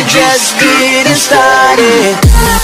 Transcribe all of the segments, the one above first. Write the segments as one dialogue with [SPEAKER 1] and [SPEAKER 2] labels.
[SPEAKER 1] just getting started.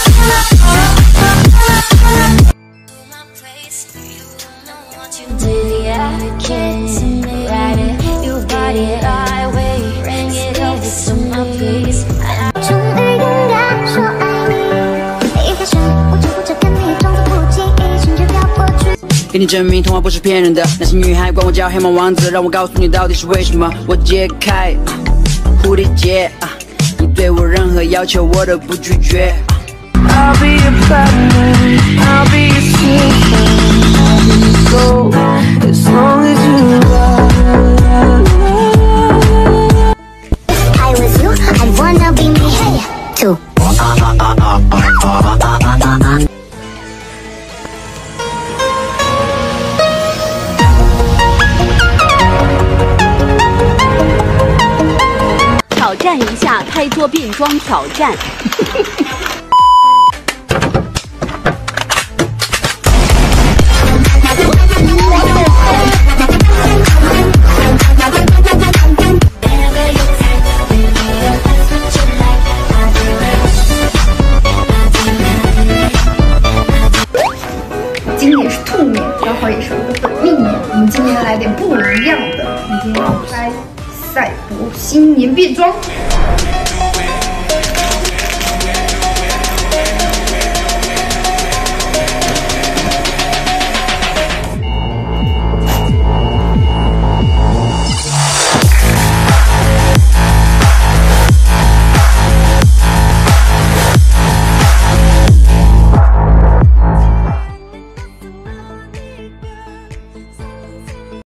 [SPEAKER 1] 给你证明童话不是骗人的，那些女孩管我叫黑猫王子，让我告诉你到底是为什么。我解开蝴蝶结，你对我任何要求我都不拒绝。I'll be a platinum, I'll be a silver, I'll be a gold, as long as you love.
[SPEAKER 2] I was you, I wanna be me, hey, too.
[SPEAKER 3] 挑战一下开桌变装挑战。
[SPEAKER 4] 今年是兔年，刚好也是我的本命年。我们今年来点不一样的，我们今天要来赛博新年变装。